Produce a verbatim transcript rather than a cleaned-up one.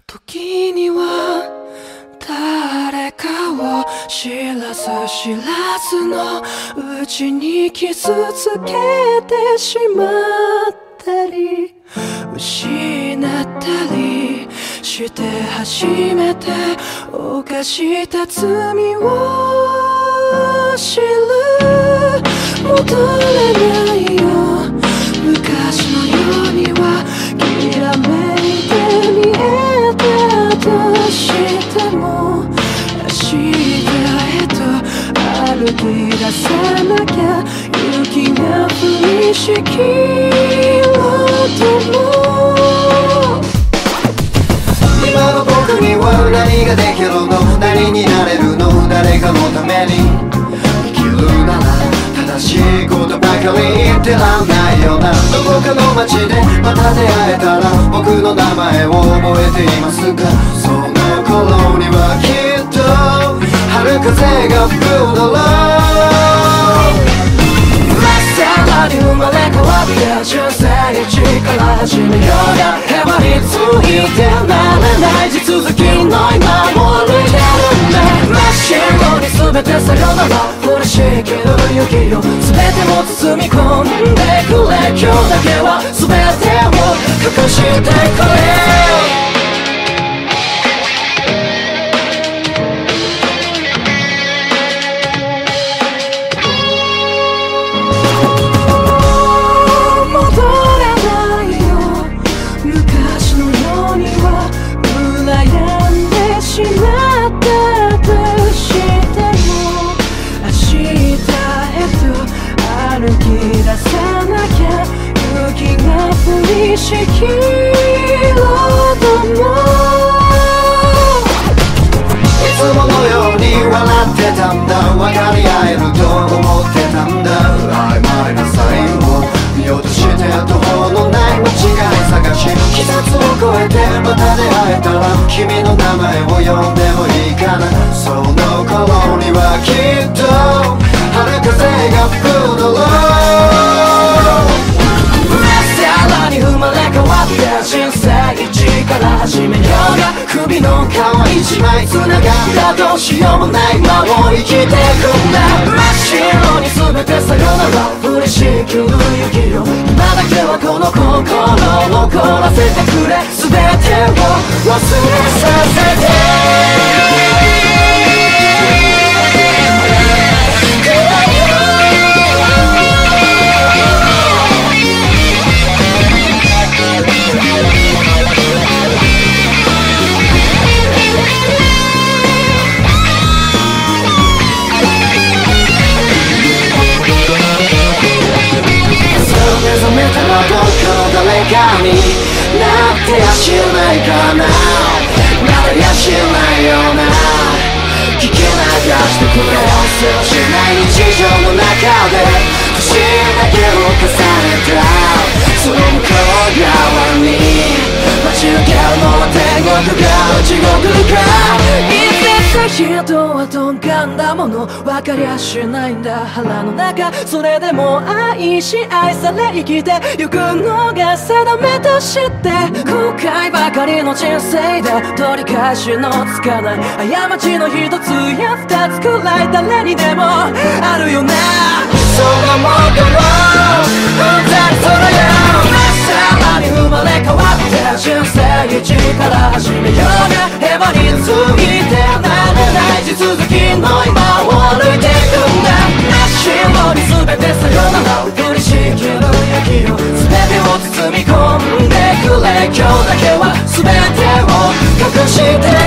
時には誰かを知らず知らずのうちに傷つけてしまったり失ったりして初めて犯した罪を知る。戻れないよ昔のようにはきらめいて見えたとしても明日へと歩き出さなきゃ雪が降りしきろうとも今の僕には何ができるの何になれるの誰かのために生きるなら正しいことばかり言ってらんないよな。どこかの街でまた出会えたら僕の名前を覚えていますか。その頃にはきっと春風が吹くだろう。さらに生まれ変わって人生一から始めようがへばりついてなれない地続きの今も歩いてるんだ。真っ白に全てさよなら降りしきる雪を全てを包み込んでくれ。今日だけは全てを隠してくれ。しきろうともいつものように笑ってたんだ。分かり合えると思ってたんだ。曖昧なサインを見落として途方のない間違い探し季節を超えてまた出会えたら君の名前を呼んでもいいかな。その頃にはきっと春風が吹くだろう。さらに生まれ変わって人生一から始めようが首の皮一枚繋がったどうしようもない間を生きてくんだ。真っ白に全てさよなら降りしきる雪よ今だけはこの心残らせてくれ。全てを忘れさせてになってやしないかな。まだやしないよな。聞き流してくれ。せわしない日常の中で年だけを重ねたその向こう側に待ち受けるのは天国か地獄か。人はとんがんだもの分かりゃしないんだ腹の中。それでも愛し愛され生きてゆくのが定めとして後悔ばかりの人生で取り返しのつかない過ちの一つや二つくらい誰にでもあるよな。そのもの本当にそれよ。さらに生まれ変わって人生一から始めようがへばりついてなれない地続きの今を歩いていくんだ。真っ白に全てさよなら降りしきる雪よ全てを包み込んでくれ。今日だけは全てを隠して